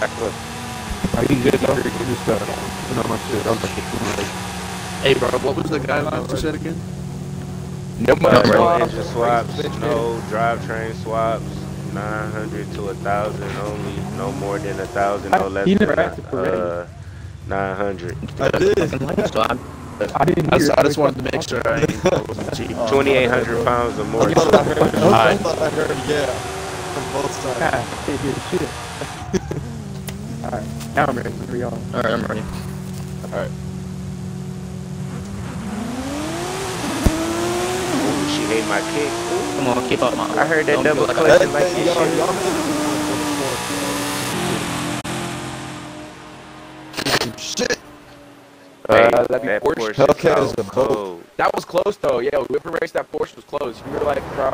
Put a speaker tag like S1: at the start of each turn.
S1: Look.
S2: Are you good though? Just putting on my shit. I'm like,
S3: Hey, bro, what was the guidelines you said again?
S2: no
S1: No engine swaps, no drivetrain swaps, 900 to 1,000 only, no more than 1,000, no less than 900.
S4: I did.
S2: I didn't hear.
S3: I just wanted to make sure I wasn't cheating.
S1: 2,800 pounds or more.
S4: I thought I heard yeah from both sides.
S2: I can't hear shit. Alright, now I'm ready. Here we go.
S5: Alright, I'm ready.
S4: Alright.
S1: Ooh, she hate my kick. Ooh.
S5: Come on, keep up, man.
S1: I heard that
S5: Don't
S1: double
S5: feel
S1: clutch
S5: like
S1: like
S4: Hey,
S1: this
S4: y'all
S1: shit.
S4: shit.
S2: That'd be
S1: That
S2: Porsche.
S1: Porsche
S4: Hellcat
S1: is
S4: is the
S1: cold.
S2: That was close though. Yeah, Whipper race. That Porsche was close. You were like, bro,